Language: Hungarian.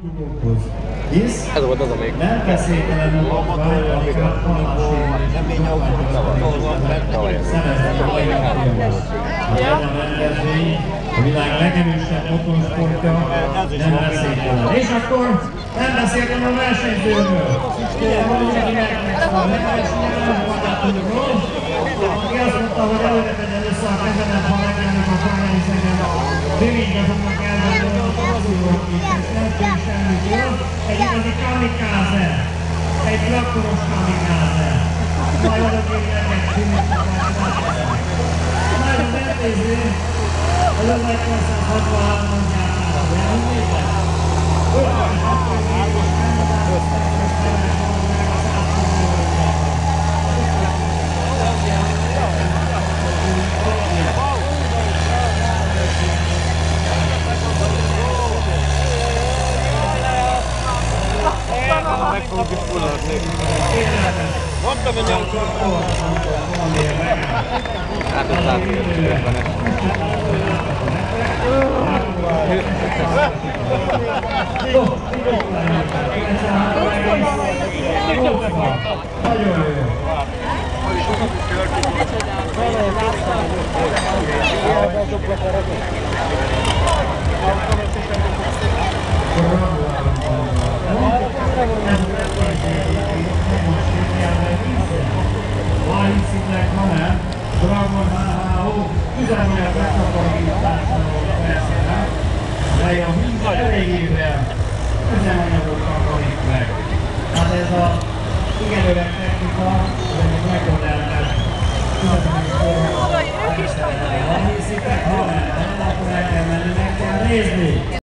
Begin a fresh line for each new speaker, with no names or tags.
indulókhoz. Hisz
ez volt az a még.
nem beszéltelenül advány, amiket hallássérülésű szereztek a mai napjához. A Jelen rendezvény a világ legerősebb motorsportja nem beszéltelen. És akkor nem beszéltem a versenyzőről. Mindenkinek a versenyzőről, aki azt mondta, hogy előre tegyen össze a kezemet, ha megjelenik a pályán, hiszen rövidre fognak elvenni a akcióaképes, nem tűnik semmitől. Egy igazi kamikáze, egy traktoros kamikáze. Majd adok én megtűnik a pályán. Majd az MTZ, az 1963-ban gyártása, de elmondétek? 56 éves
meg fogjuk itt fulladni. Mondtam, hogy nem tudom. Hát ott látom, hogy közben.
Nagyon jó. Hiszitek, hanem Dragon HHO üzemanyag megtakarításról beszél, mely a víz erejével üzemanyagot takarít meg. Hát ez a igen öreg technika, de még megmodellnek üzemanyag formákat. Ha hiszitek, hanem, akkor el kell menni, meg kell nézni.